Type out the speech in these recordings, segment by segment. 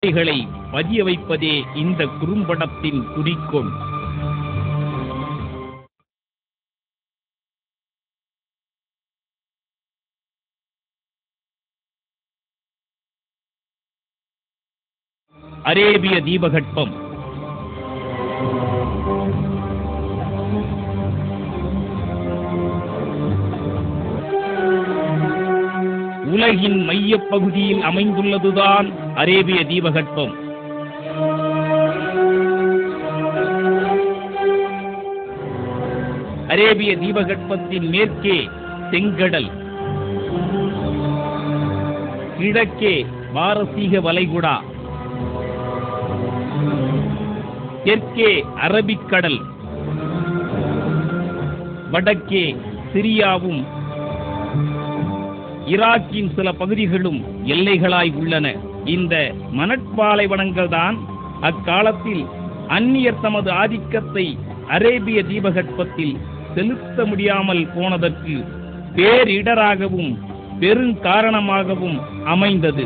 நம்பிக்கைகளை பதிய வைப்பதே இந்த குறும்படத்தின் குறிக்கோள். அரேபிய தீபகற்பம். உலகின் மையப் பகுதியில் அமைந்துள்ளதுதான் அரேபிய தீபகற்பம். அரேபிய தீபகற்பத்தின் மேற்கே செங்கடல், கிழக்கே பாரசீக வளைகுடா, தெற்கே அரபிக்கடல், வடக்கே சிரியாவும் ஈராக்கின் சில பகுதிகளும் எல்லைகளாய் உள்ளன. இந்த மணற்பாலைவனங்கள் தான் அக்காலத்தில் அந்நியர் தமது ஆதிக்கத்தை அரேபிய தீபகற்பத்தில் செலுத்த முடியாமல் போனதற்கு பேரிடராகவும் பெருங்காரணமாகவும் அமைந்தது.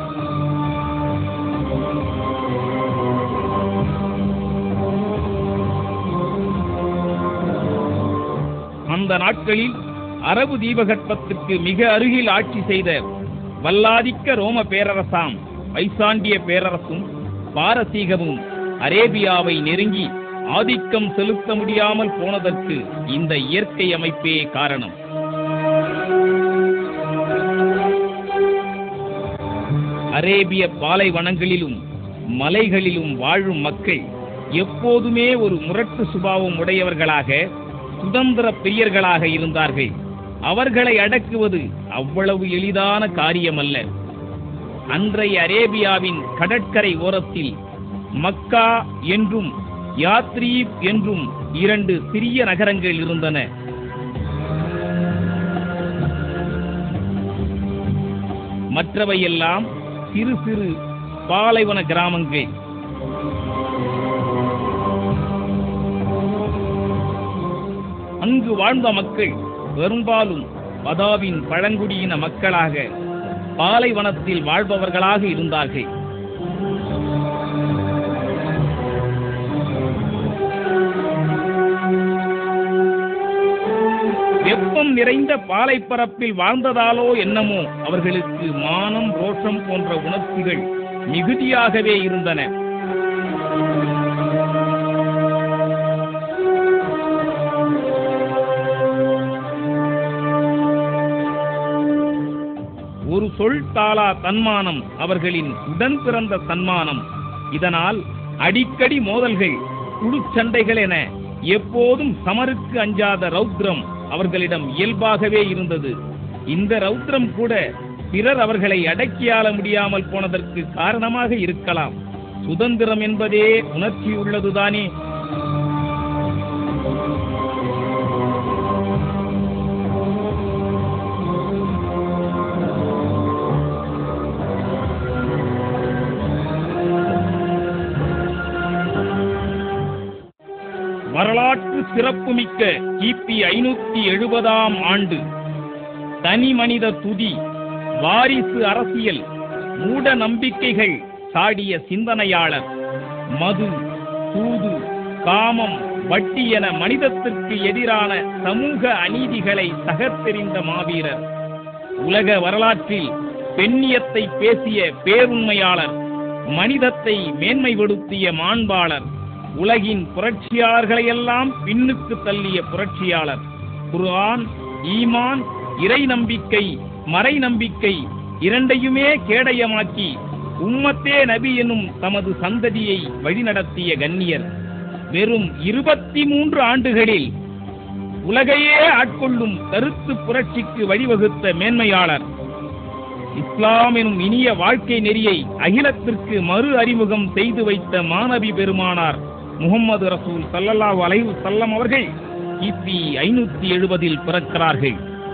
அந்த நாட்களில் அரபு தீபகற்பத்திற்கு மிக அருகில் ஆட்சி செய்த வல்லாதிக்க ரோம பேரரசாம் பைசாண்டிய பேரரசும் பாரசீகமும் அரேபியாவை நெருங்கி ஆதிக்கம் செலுத்த முடியாமல் போனதற்கு இந்த இயற்கை அமைப்பே காரணம். அரேபிய பாலைவனங்களிலும் மலைகளிலும் வாழும் மக்கள் எப்போதுமே ஒரு முரட்டு சுபாவம் உடையவர்களாக, சுதந்திர பிரியர்களாக இருந்தார்கள். அவர்களை அடக்குவது அவ்வளவு எளிதான காரியமல்ல. அன்றைய அரேபியாவின் கடற்கரை ஓரத்தில் மக்கா என்றும் யாத்ரீப் என்றும் 2 சிறிய நகரங்கள் இருந்தன. மற்றவையெல்லாம் சிறு சிறு பாலைவன கிராமங்கள். அங்கு வாழ்ந்த மக்கள் பெரும்பாலும் பதாவின் பழங்குடியின மக்களாக பாலைவனத்தில் வாழ்பவர்களாக இருந்தார்கள். வெப்பம் நிறைந்த பாலைப்பரப்பில் வாழ்ந்ததாலோ என்னமோ அவர்களுக்கு மானம், ரோஷம் போன்ற உணர்ச்சிகள் மிகுதியாகவே இருந்தன. ஒரு சொல் தாளா தன்மானம் அவர்களின் உடன் பிறந்த தன்மானம். இதனால் அடிக்கடி மோதல்கள், குழுச்சண்டைகள் என எப்போதும் சமருக்கு அஞ்சாத ரௌத்ரம் அவர்களிடம் இயல்பாகவே இருந்தது. இந்த ரௌத்ரம் கூட பிறர் அவர்களை அடக்கியாள முடியாமல் போனதற்கு காரணமாக இருக்கலாம். சுதந்திரம் என்பதே உணர்ச்சி உள்ளதுதானே. வரலாற்று சிறப்புமிக்க கிபி 570ஆம் ஆண்டு தனி மனித துதி, வாரிசு அரசியல், மூட நம்பிக்கைகள் சாடிய சிந்தனையாளர், மது, சூது, காமம், வட்டி என மனிதத்திற்கு எதிரான சமூக அநீதிகளை தகர்த்தெறிந்த மாவீரர், உலக வரலாற்றில் பெண்ணியத்தை பேசிய பேருண்மையாளர், மனிதத்தை மேன்மைப்படுத்திய மாண்பாளர், உலகின் புரட்சியாளர்களையெல்லாம் பின்னுக்கு தள்ளிய புரட்சியாளர், குர்ஆன், ஈமான், இறை நம்பிக்கை, மறை நம்பிக்கை இரண்டையுமே கேடயமாக்கி உம்மத்தே நபி எனும் தமது சந்ததியை வழிநடத்திய கண்ணியர், வெறும் 23 ஆண்டுகளில் உலகையே ஆட்கொள்ளும் கருத்து புரட்சிக்கு வழிவகுத்த மேன்மையாளர், இஸ்லாம் எனும் இனிய வாழ்க்கை நெறியை அகிலத்திற்கு மறு அறிமுகம் செய்து வைத்த மாநபி பெருமானார் முஹம்மது ரசூல் ஸல்லல்லாஹு அலைஹி வஸல்லம் அவர்கள் கிபி 570இல் பிறக்கிறார்கள்.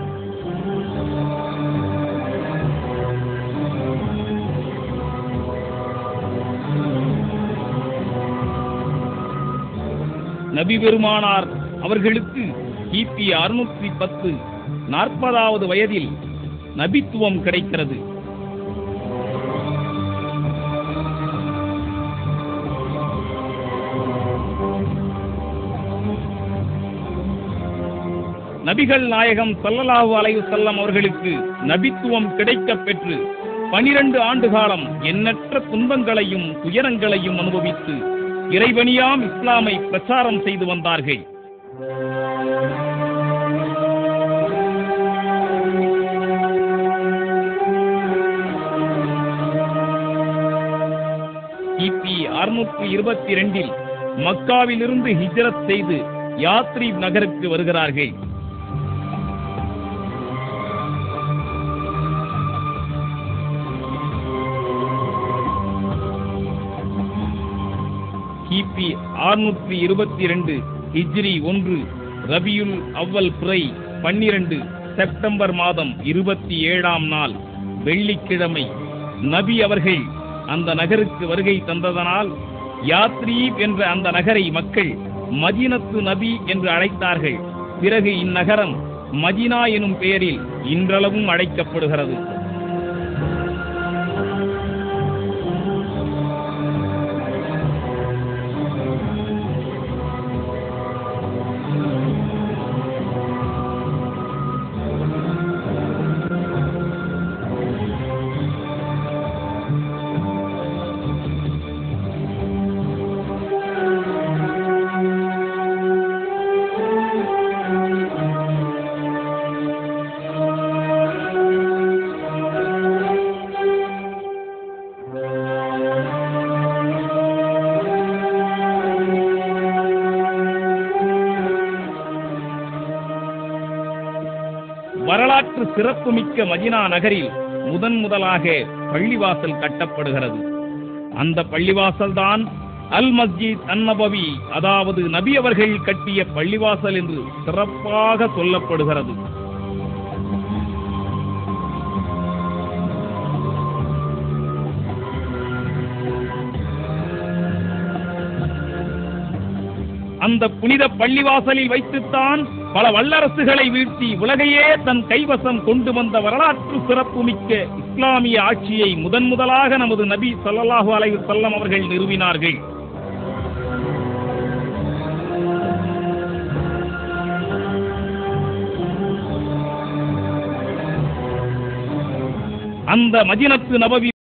நபி பெருமானார் அவர்களுக்கு கிபி 610 40வது வயதில் நபித்துவம் கிடைக்கிறது. நபிகள் நாயகம் ஸல்லல்லாஹு அலைஹி வஸல்லம் அவர்களுக்கு நபித்துவம் கிடைக்கப் பெற்று 12 ஆண்டு காலம் எண்ணற்ற துன்பங்களையும் துயரங்களையும் அனுபவித்து இறைவனியாம் இஸ்லாமை பிரச்சாரம் செய்து வந்தார்கள். கிபி 622 மக்காவிலிருந்து ஹிஜ்ரத் செய்து யாத்ரீப் நகருக்கு வருகிறார்கள். கிபி 622 ஹிஜ்ரி 1 ரபியுல் அவ்வல் பிறை 12 செப்டம்பர் மாதம் 27ஆம் நாள் வெள்ளிக்கிழமை நபி அவர்கள் அந்த நகருக்கு வருகை தந்ததனால் யாத்ரீப் என்ற அந்த நகரை மக்கள் மதீனத்து நபி என்று அழைத்தார்கள். பிறகு இந்நகரம் மதீனா எனும் பெயரில் இன்றளவும் அழைக்கப்படுகிறது. வரலாற்று சிறப்புமிக்க மதீனா நகரில் முதலாக பள்ளிவாசல் கட்டப்படுகிறது. அந்த பள்ளிவாசல் தான் அல் மஸ்ஜித் அன்-நபவி, அதாவது நபி அவர்கள் கட்டிய பள்ளிவாசல் என்று சிறப்பாக சொல்லப்படுகிறது. அந்த புனித பள்ளிவாசலில் வைத்துத்தான் பல வல்லரசுகளை வீழ்த்தி உலகையே தன் கைவசம் கொண்டு வந்த வரலாற்று சிறப்புமிக்க இஸ்லாமிய ஆட்சியை முதலாக நமது நபி ஸல்லல்லாஹு அலைஹி வஸல்லம் அவர்கள் நிறுவினார்கள். அந்த மதீனத்து நபவி